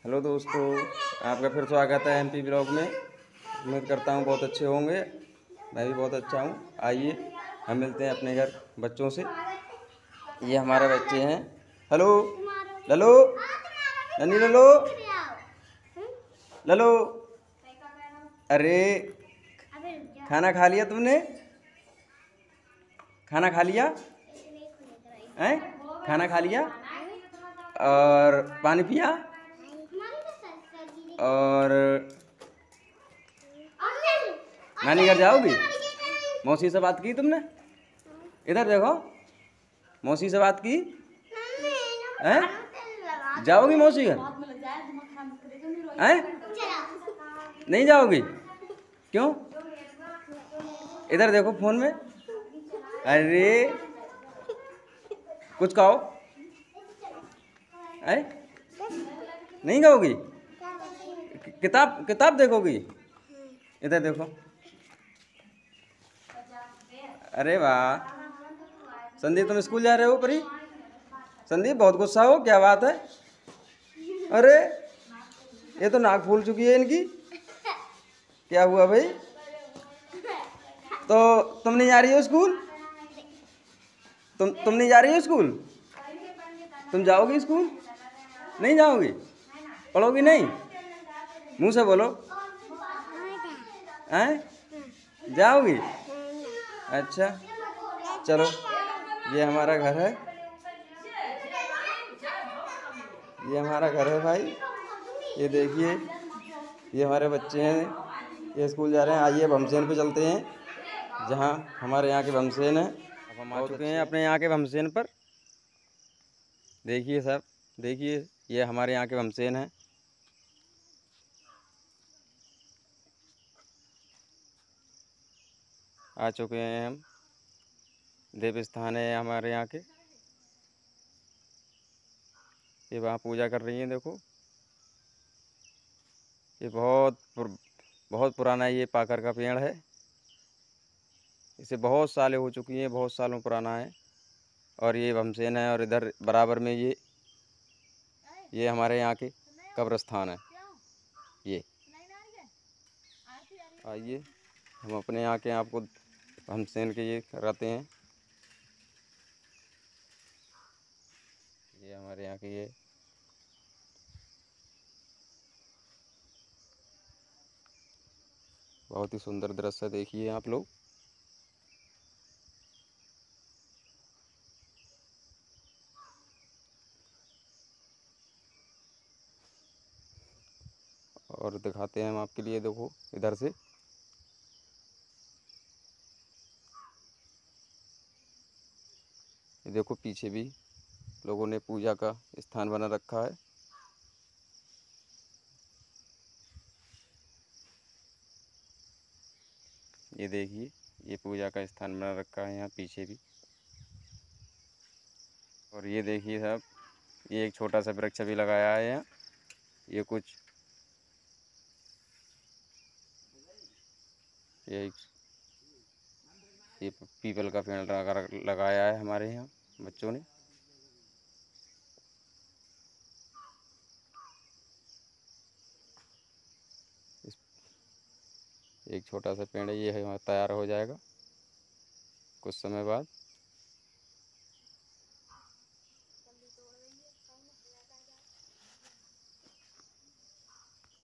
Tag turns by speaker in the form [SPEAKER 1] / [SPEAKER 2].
[SPEAKER 1] Hello दोस्तों, आपका फिर स्वागत है एमपी ब्लॉग में। उम्मीद करता हूँ बहुत अच्छे होंगे। मैं भी बहुत अच्छा हूँ। आइए हम मिलते हैं अपने घर बच्चों से। ये हमारे बच्चे हैं। हेलो ललो, नन्ही ललो, ललो। अरे खाना खा लिया तुमने? खाना खा लिया हैं? खाना खा लिया और पानी पिया और नानी घर जाओगी? मौसी से बात की तुमने? इधर देखो, मौसी से बात की हैं? जाओगी मौसी घर हैं? नहीं जाओगी? क्यों? इधर देखो फोन में। अरे कुछ कहो हैं? नहीं खाओगी? किताब किताब देखोगी? इधर देखो। अरे वाह संदीप, तुम स्कूल जा रहे हो? परी संदीप बहुत गुस्सा हो, क्या बात है? अरे ये तो नाक फूल चुकी है इनकी। क्या हुआ भाई? तो तुम नहीं जा रही हो स्कूल? तुम नहीं जा रही हो स्कूल? तुम जाओगी स्कूल? नहीं जाओगी? पढ़ोगी नहीं? मुंह से बोलो। हैं? जाओगी? अच्छा चलो, ये हमारा घर है। ये हमारा घर है भाई। ये देखिए, ये हमारे बच्चे हैं, ये स्कूल जा रहे हैं। आइए भमसेन पे चलते हैं, जहाँ हमारे यहाँ के भमसेन हैं। अब हम आ चुके हैं अपने यहाँ के भमसेन पर। देखिए सब, देखिए ये हमारे यहाँ के भमसेन हैं। आ चुके हैं हम। देव स्थान है हमारे यहाँ के। ये वहाँ पूजा कर रही हैं, देखो। ये बहुत पुराना ये पाकर का पेड़ है। इसे बहुत सालें हो चुकी हैं, बहुत सालों पुराना है। और ये भमसेन है, और इधर बराबर में ये हमारे यहाँ के कब्रिस्तान है। ये आइए हम अपने यहाँ के आपको भमसेन के ये कराते हैं। ये हमारे यहाँ के ये बहुत ही सुंदर दृश्य देखिए आप लोग। और दिखाते हैं हम आपके लिए, देखो इधर से। ये देखो पीछे भी लोगों ने पूजा का स्थान बना रखा है। ये देखिए, ये पूजा का स्थान बना रखा है यहाँ पीछे भी। और ये देखिए साहब, ये एक छोटा सा वृक्ष भी लगाया है यहाँ। ये कुछ ये पीपल का पेड़ लगाया है हमारे यहाँ बच्चों ने। एक छोटा सा पेड़ है, ये है तैयार हो जाएगा कुछ समय बाद।